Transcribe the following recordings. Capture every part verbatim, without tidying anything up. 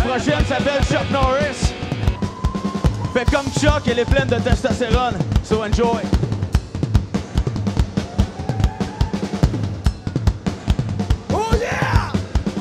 prochaine s'appelle Chuck Norris. Fait comme Chuck, elle est pleine de testostérone. So enjoy. Oh yeah!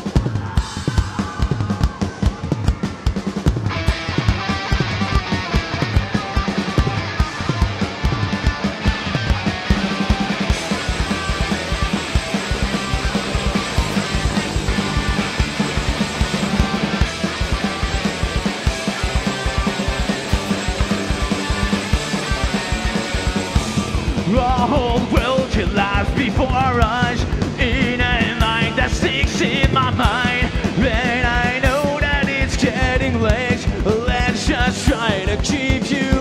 Our whole world collapsed before our eyes, in a night that sticks in my mind. And I know that it's getting late, let's just try to keep you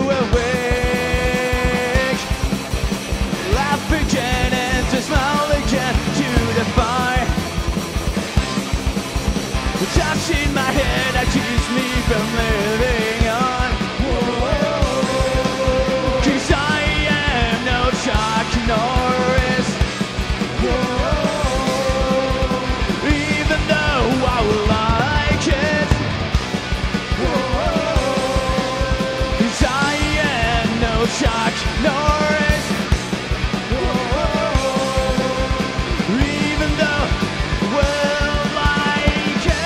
awake. Laugh again and to smile again, to defy. The touch in my head that keeps me from living on. Chuck Norris. Whoa. Even though I will like it, whoa. 'Cause I am no Chuck Norris. Whoa. Even though we'll like it.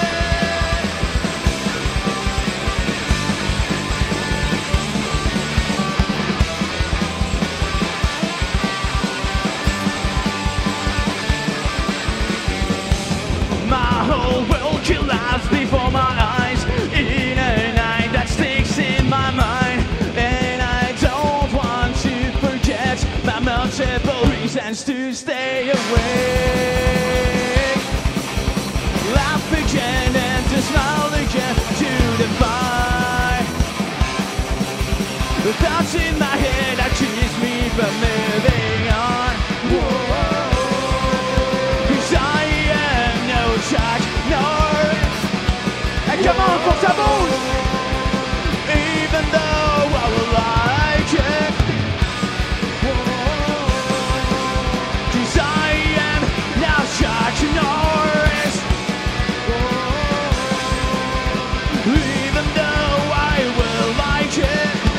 My whole world collapsed before my eyes, in a night that sticks in my mind. And I don't want to forget my multiple reasons to stay awake. Laugh again and to smile again, to defy. The thoughts in my head that keeps me from moving on. Whoa. Chuck Norris. Hey, come on, faut que ça bouge. Even though I will like it, 'cause I am now Chuck Norris. Even though I will like it.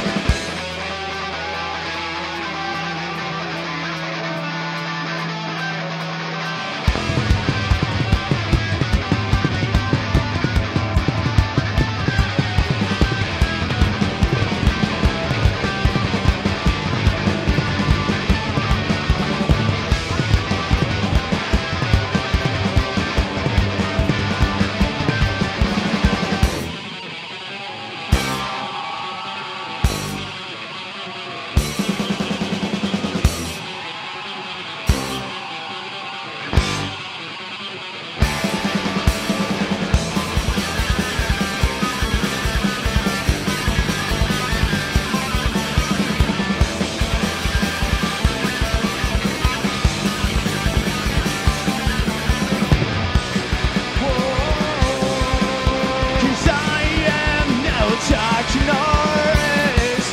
Chuck Norris.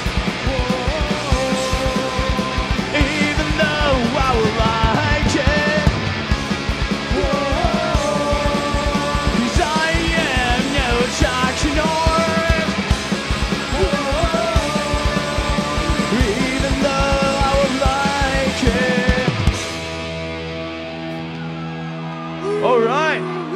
Whoa. Even though I will like it, whoa. 'Cause I am no Chuck Norris. Whoa. Even though I would like it. All right.